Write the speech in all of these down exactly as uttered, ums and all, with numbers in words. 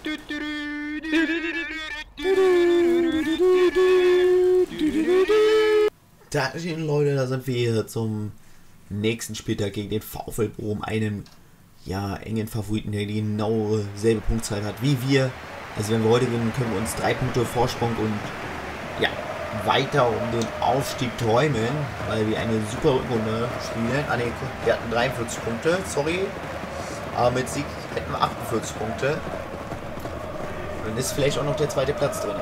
Dankeschön, Leute, da sind wir hier zum nächsten Spieltag gegen den VfL Bochum, einem ja, engen Favoriten, der genau selbe Punktzahl hat wie wir. Also wenn wir heute gewinnen, können wir uns drei Punkte Vorsprung und ja, weiter um den Aufstieg träumen, weil wir eine super Rückrunde spielen. Ah, ne, wir hatten dreiundvierzig Punkte, sorry. Aber mit Sieg hätten wir achtundvierzig Punkte. Und dann ist vielleicht auch noch der zweite Platz drin.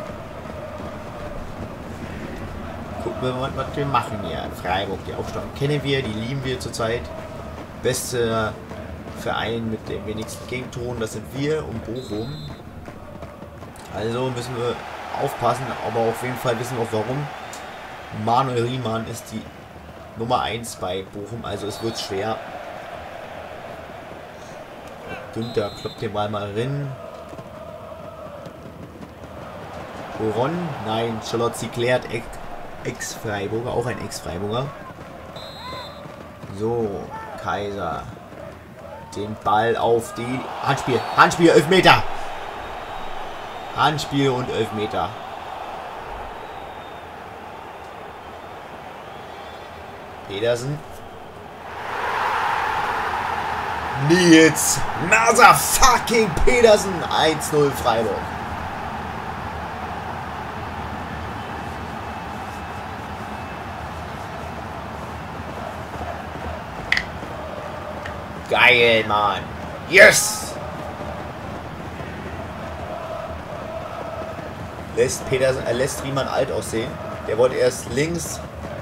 Gucken wir mal, was wir machen hier. Freiburg, die Aufstellung kennen wir, die lieben wir zurzeit. Beste Verein mit den wenigsten Gegentoren, das sind wir und Bochum. Also müssen wir aufpassen, aber auf jeden Fall wissen wir auch warum. Manuel Riemann ist die Nummer eins bei Bochum, also es wird schwer. Günther kloppt den Ball mal rein. Ron, nein, Schalotzi klärt, Ex-Freiburger, auch ein Ex-Freiburger. So, Kaiser. Den Ball auf die Handspiel, Handspiel, Elfmeter. Handspiel und Elfmeter. Pedersen. Nils Mörser fucking Pedersen. eins null Freiburg. Geil, Mann. Yes! Lässt Pedersen, er lässt Riemann alt aussehen. Der wollte erst links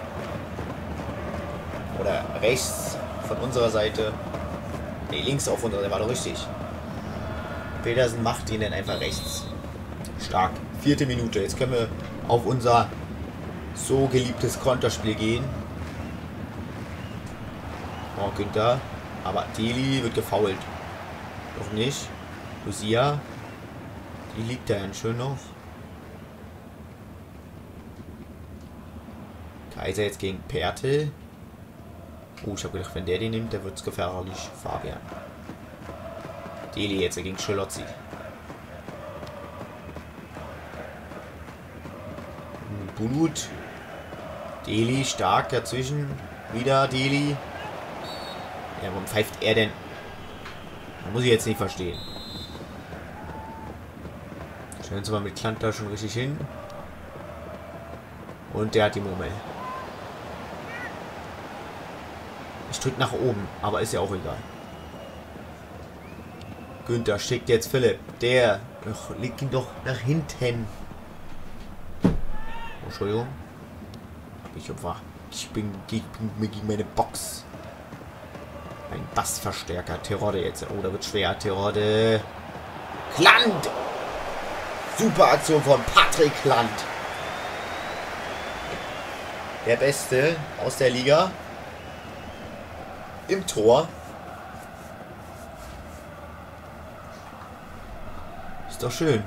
oder rechts von unserer Seite. Ne, links auf unserer Seite, war doch richtig. Pedersen macht ihn dann einfach rechts. Stark. Vierte Minute. Jetzt können wir auf unser so geliebtes Konterspiel gehen. Oh, Günther. Aber Deli wird gefoult. Doch nicht. Lucia. Die liegt da ganz schön noch. Kaiser jetzt gegen Pertl. Oh, ich habe gedacht, wenn der den nimmt, der wird es gefährlich. Fabian. Deli jetzt gegen Schalotzi. Bulut. Deli stark dazwischen. Wieder Deli. Ja, warum pfeift er denn? Das muss ich jetzt nicht verstehen. Stellen Sie mal mit Klantler schon richtig hin. Und der hat die Murmel. Ich drücke nach oben, aber ist ja auch egal. Günther schickt jetzt Philipp. Der ach, legt ihn doch nach hinten. Oh, Entschuldigung. Ich, war, ich bin gegen meine Box. Ein Bassverstärker. Terodde jetzt. Oh, da wird schwer. Terodde. Klant! Super Aktion von Patrick Klant. Der Beste aus der Liga. Im Tor. Ist doch schön.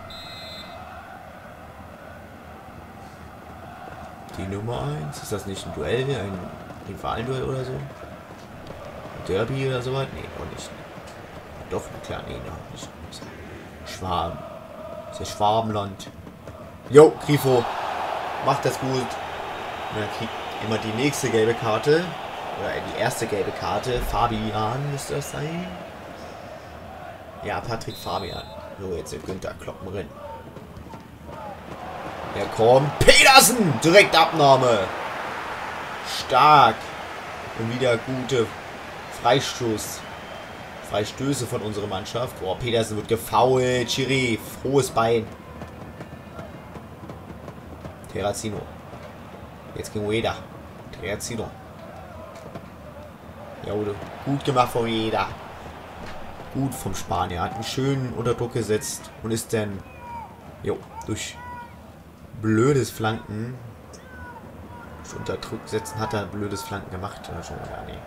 Die Nummer eins. Ist das nicht ein Duell? Ein Rivalenduell oder so? Derby oder so was? Nee, auch nicht. Doch, klar, nee, noch nicht. Schwaben. Das ist Schwabenland. Jo, Grifo. Macht das gut. Und dann kriegt immer die nächste gelbe Karte. Oder die erste gelbe Karte. Fabian müsste das sein. Ja, Patrick Fabian. So, jetzt der Günther Kloppen rein. Der kommt. Pedersen! Direkt Abnahme. Stark. Und wieder gute Freistoß. Freistöße von unserer Mannschaft. Oh, Pedersen wird gefoult. Chiri, frohes Bein. Terrazino. Jetzt gegen Ueda. Terrazino. Ja, gut gemacht von Ueda. Gut vom Spanier. Hat einen schönen unter Druck gesetzt und ist dann jo, durch blödes Flanken unter Druck setzen hat er blödes Flanken gemacht. Ja, schon, ja, nee.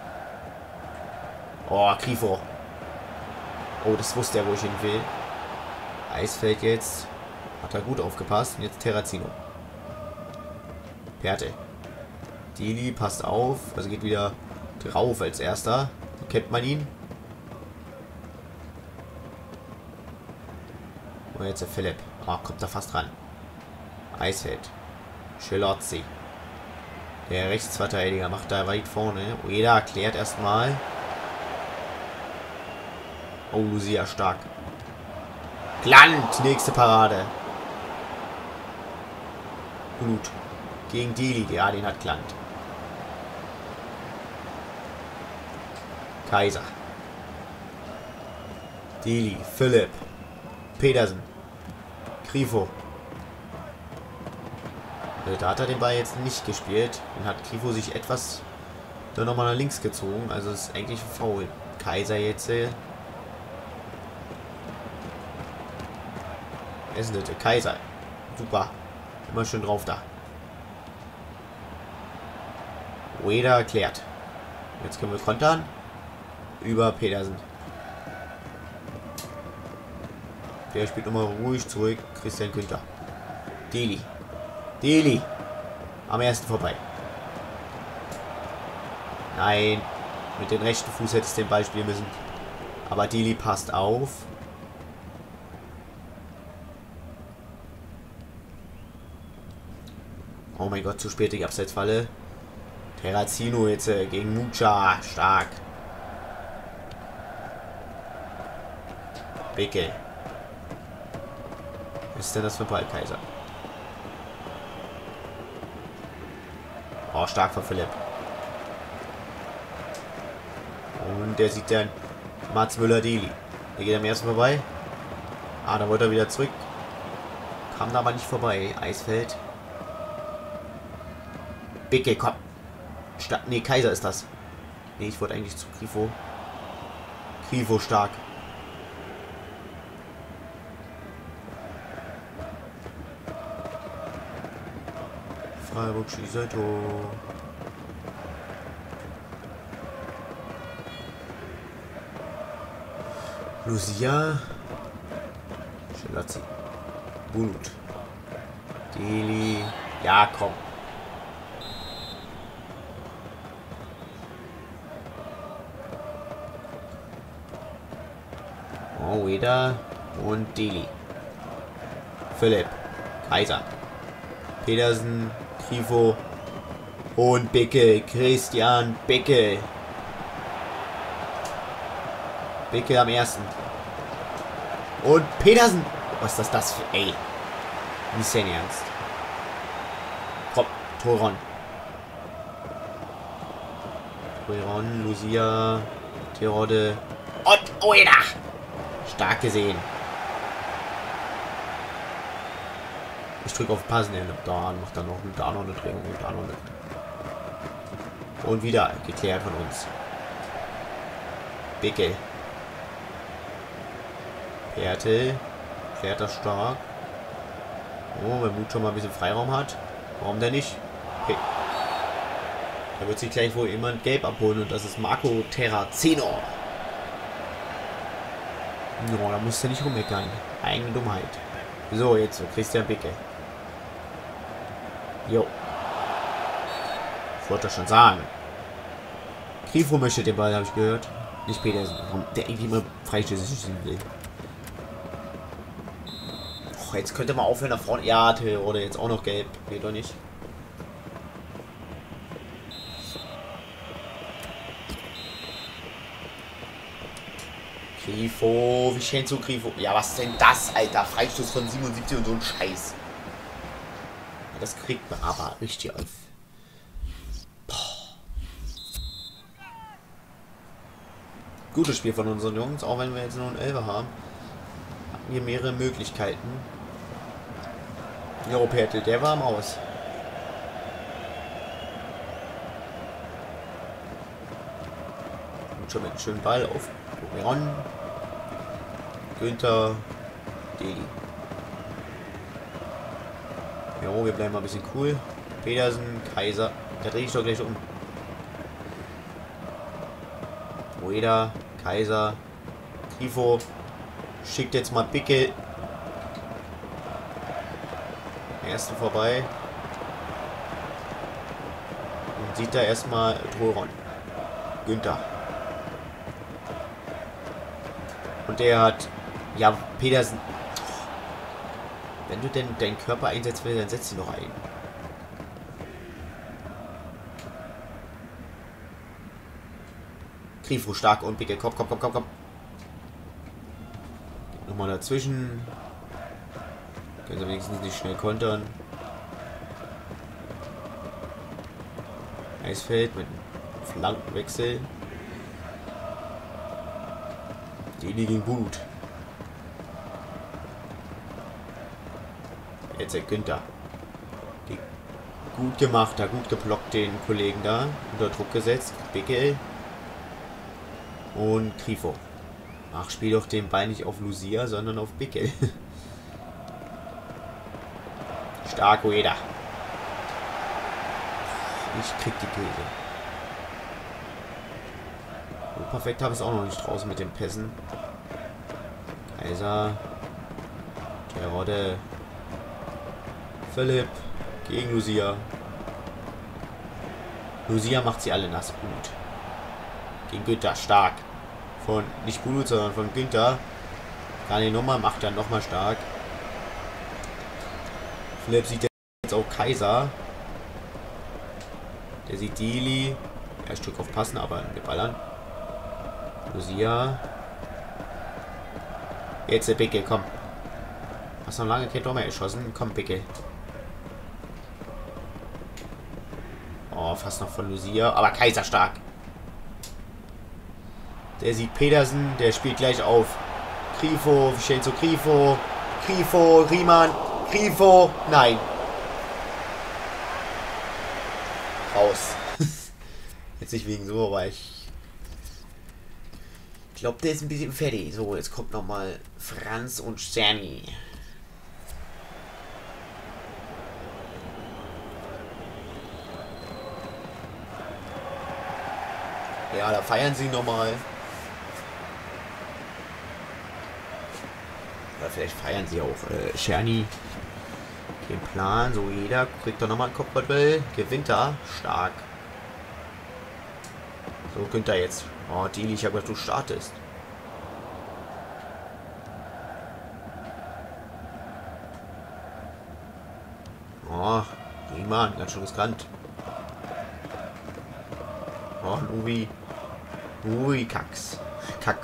Oh, Grifo. Oh, das wusste er, wo ich hin will. Eisfeld jetzt. Hat er gut aufgepasst. Und jetzt Terrazino. Pertl. Deli passt auf. Also geht wieder drauf als erster. So kennt man ihn. Und jetzt der Philipp. Oh, kommt da fast ran. Eisfeld. Schelotzi. Der Rechtsverteidiger macht da weit vorne. Ueda erklärt erstmal. Oh, Lucia stark. Glant! Nächste Parade. Blut. Gegen Dili. Ja, den hat Glant. Kaiser. Dili. Philipp. Petersen. Grifo. Da hat er den Ball jetzt nicht gespielt. Dann hat Grifo sich etwas dann nochmal nach links gezogen. Also ist eigentlich faul. Kaiser jetzt. Äh, ist nicht der Kaiser. Super. Immer schön drauf da. Ueda erklärt. Jetzt können wir kontern. Über Petersen. Der spielt nochmal ruhig zurück. Christian Günther. Deli. Deli. Am ersten vorbei. Nein. Mit dem rechten Fuß hätte es den Ball spielen müssen. Aber Deli passt auf. Oh mein Gott, zu spät die Abseitsfalle. Terrazino jetzt äh, gegen Mucha. Stark. Bicke. Was ist denn das für ein Ball, Kaiser? Oh, stark von Philipp. Und der sieht dann Mats Müller-Deli. Der geht am ersten vorbei. Ah, da wollte er wieder zurück. Kam da aber nicht vorbei. Eisfeld. Bicke, komm. Sta nee, Kaiser ist das. Nee, ich wollte eigentlich zu Grifo. Grifo stark. Freiburg schießt ein Tor. Lucia. Schelotzi. Bulut. Deli. Ja, komm. Oh, Ueda und Deli. Philipp. Kaiser. Petersen. Grifo. Und Bicke. Christian Bicke. Bicke am ersten. Und Petersen. Was ist das das für... Ey. Nicht sein Ernst. Komm. Toron. Toron. Lucia. Tirode. Und Ueda. Stark gesehen. Ich drücke auf Passen. Da macht er noch, da noch eine Drehung und da noch eine. Und wieder geklärt von uns. Bicke. Pertel. Klärt das stark. Oh, wenn Mut schon mal ein bisschen Freiraum hat. Warum denn nicht? Okay. Da wird sich gleich wohl jemand gelb abholen und das ist Marco Terrazino. No, da musst du nicht rummeckern. Eigene Dummheit. So, jetzt so Christian Bicke. Jo. Ich wollte das schon sagen. Grifo möchte den Ball, habe ich gehört. Nicht Petersen. Der irgendwie immer freistößig will. Och, jetzt könnte man aufhören nach vorne. Ja, oder jetzt auch noch gelb. Geht doch nicht. Grifo, wie schön zu Grifo. Ja, was ist denn das, Alter? Freistoß von siebenundsiebzig und so ein Scheiß. Das kriegt man aber richtig auf. Boah. Gutes Spiel von unseren Jungs, auch wenn wir jetzt nur einen Elfer haben. Hatten wir mehrere Möglichkeiten. Jo, Pertel, der war am Aus. Und schon mit einem schönen Ball auf Ron. Günther. Deli. Jo, wir bleiben mal ein bisschen cool. Petersen, Kaiser. Da drehe ich doch gleich um. Ueda, Kaiser. Grifo. Schickt jetzt mal Bicke. Erste vorbei. Und sieht da erstmal Toron. Günther. Und der hat... Ja, Petersen... Wenn du denn deinen Körper einsetzt willst, dann setz ihn doch ein. Grifo stark und Bickel. Komm, komm, komm, komm, komm. Nochmal dazwischen. Können sie wenigstens nicht schnell kontern. Eisfeld mit Flankenwechsel. Die liegen gut. Jetzt der Günther. Die gut gemacht, da gut geblockt den Kollegen da. Unter Druck gesetzt. Bickel. Und Grifo. Ach, spiel doch den Ball nicht auf Lucia, sondern auf Bickel. Stark, Ueda. Ich krieg die Käse. So perfekt habe ich es auch noch nicht draußen mit den Pässen. Kaiser. Terodde. Philipp. Gegen Lucia. Lucia macht sie alle nass. Gut. Gegen Günther. Stark. Von nicht Bulut, sondern von Günther. Kann ihn nochmal. Macht dann nochmal stark. Philipp sieht jetzt auch Kaiser. Der sieht Dili. Er ist Stück auf Passen, aber wir ballern. Lucia. Jetzt der Bickel, komm. Hast noch lange kein Tor mehr geschossen. Komm, Bickel. Oh, fast noch von Lucia. Aber Kaiser stark. Der sieht Pedersen. Der spielt gleich auf. Grifo. Vincenzo Grifo. Grifo. Riemann. Grifo. Nein. Raus. Jetzt nicht wegen so, aber ich glaube, der ist ein bisschen fertig. So, jetzt kommt nochmal Franz und Czerny. Ja, da feiern sie nochmal. Oder vielleicht feiern sie auch äh, Czerny. Den Plan, so jeder kriegt doch nochmal ein Kopfball. Gewinnt er. Stark. So, Günther jetzt. Oh, Dili, ich habe gedacht, du startest. Oh, Riemann, ganz schön riskant. Oh, Nubi. Ui, Kacks. Kack.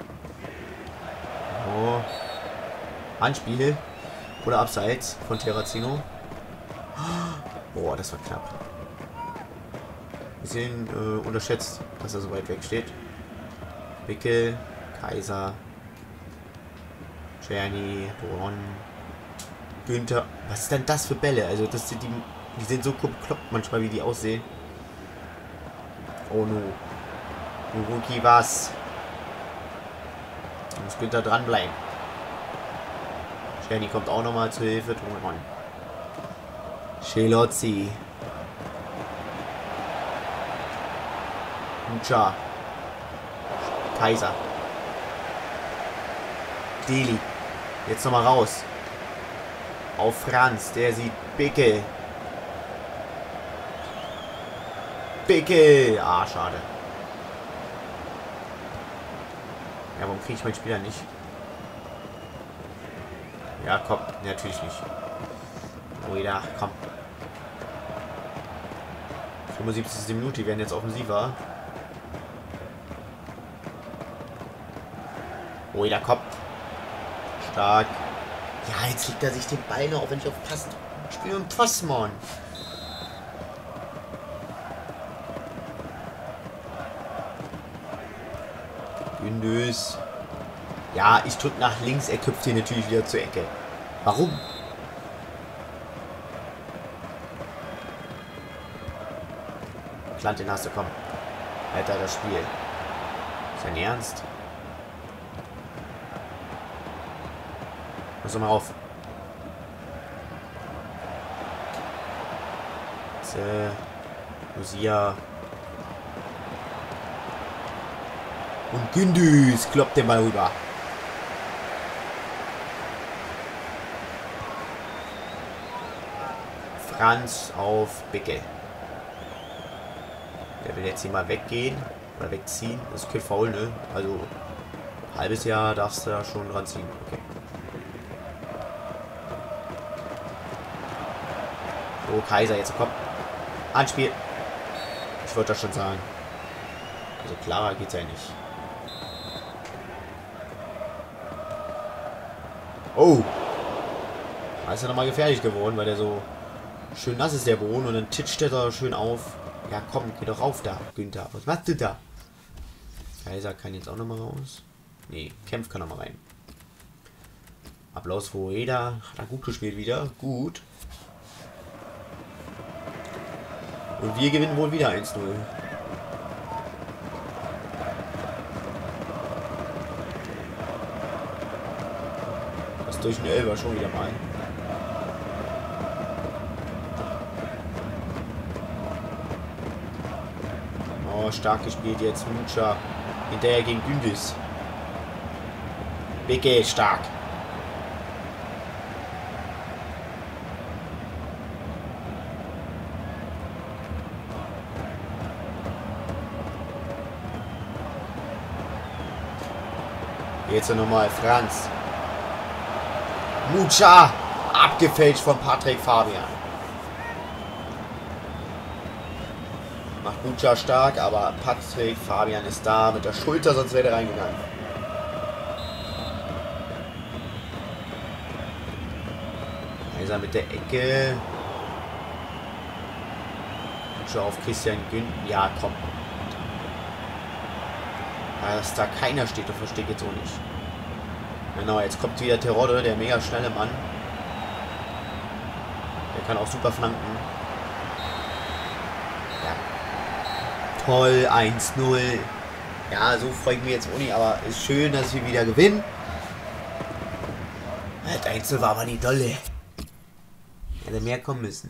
Oh. Handspiel. Oder Abseits von Terrazino. Boah, das war knapp. Bisschen äh, unterschätzt, dass er so weit weg steht. Bickel, Kaiser, Czerny, Boron, Günther. Was ist denn das für Bälle? Also das sind die, die sind so bekloppt manchmal, wie die aussehen. Oh no. Uruki was? Da muss Günther dranbleiben. Czerny kommt auch nochmal zur Hilfe. Boron. Schelozzi. Mucha. Kaiser. Dili. Jetzt nochmal raus. Auf Franz. Der sieht Bickel. Bickel. Ah, schade. Ja, warum kriege ich meinen Spieler nicht? Ja, komm. Natürlich nicht. Oh, ja, komm. fünfundsiebzigste Minute. Die werden jetzt offensiver. Oh, da kommt. Stark. Ja, jetzt legt er sich den Ball noch, auch wenn ich auf Pass spiele und Pass, Mann. Gündüz. Ja, ich drücke nach links, er köpft hier natürlich wieder zur Ecke. Warum? Klant, den hast du, komm. Alter, das Spiel. Ist dein Ernst? Pass doch mal auf. Jetzt, äh, Lucia. Und Gündüz kloppt den Ball rüber. Franz auf Bickel. Der will jetzt hier mal weggehen. Oder wegziehen. Das ist kein Foul, ne? Also, halbes Jahr darfst du da schon dran ziehen. Okay. Oh, Kaiser, jetzt komm. Anspiel. Ich wollte das schon sagen. Also klarer geht's ja nicht. Oh. Da ist er nochmal gefährlich geworden, weil der so schön nass ist, der Boden. Und dann titscht er da schön auf. Ja, komm, geh doch rauf da, Günther. Was machst du da? Kaiser kann jetzt auch nochmal raus. Nee, Kempf kann nochmal rein. Applaus für Ueda. Hat er gut gespielt wieder. Gut. Und wir gewinnen wohl wieder eins null. Das durch den Elfer schon wieder mal. Oh, stark gespielt jetzt. Mucha. Hinterher gegen Gündis. Bigge, stark. Jetzt nochmal Franz. Mucha. Abgefälscht von Patrick Fabian. Macht Mucha stark, aber Patrick Fabian ist da mit der Schulter, sonst wäre er reingegangen. Kaiser mit der Ecke. Mucha auf Christian Gün. Ja, komm. Dass da keiner steht, das verstehe ich jetzt auch nicht. Genau, jetzt kommt wieder Terodde, der mega schnelle Mann. Der kann auch super flanken. Ja. Toll, eins null. Ja, so freue ich mich jetzt auch nicht, aber ist schön, dass wir wieder gewinnen. Das Einzel war aber nicht dolle. Hätte mehr kommen müssen.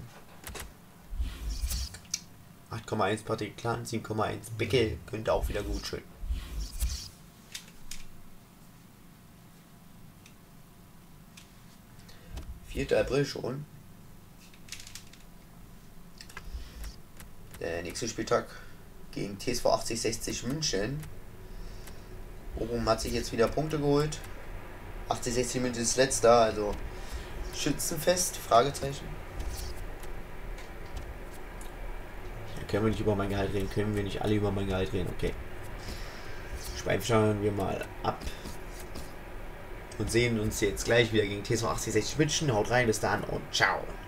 acht Komma eins Patrick Klan, sieben Komma eins Bickel. Könnte auch wieder gut schön. vierter April schon. Der nächste Spieltag gegen T S V achtzig sechzig München. Bochum hat sich jetzt wieder Punkte geholt. achtzig sechzig München ist letzter, also Schützenfest? Fragezeichen. Ja, können wir nicht über mein Gehalt reden? Können wir nicht alle über mein Gehalt reden? Okay. Schauen wir mal ab. Und sehen uns jetzt gleich wieder gegen T S V achtzig sechzig München. Haut rein, bis dann und ciao.